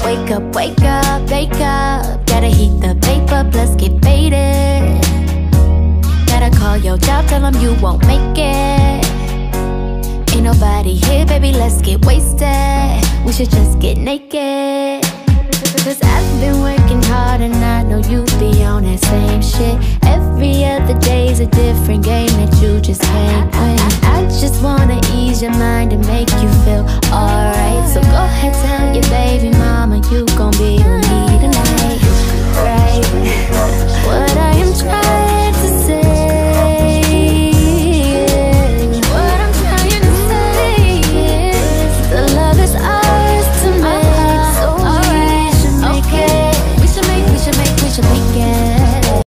Wake up, wake up. Gotta heat the paper, plus get faded. Gotta call your job, tell them you won't make it. Ain't nobody here, baby, let's get wasted. We should just get naked. Cause I've been working hard and I know you be on that same shit. Every other day's a different game that you just can't win. I just wanna ease your mind and make you feel alright.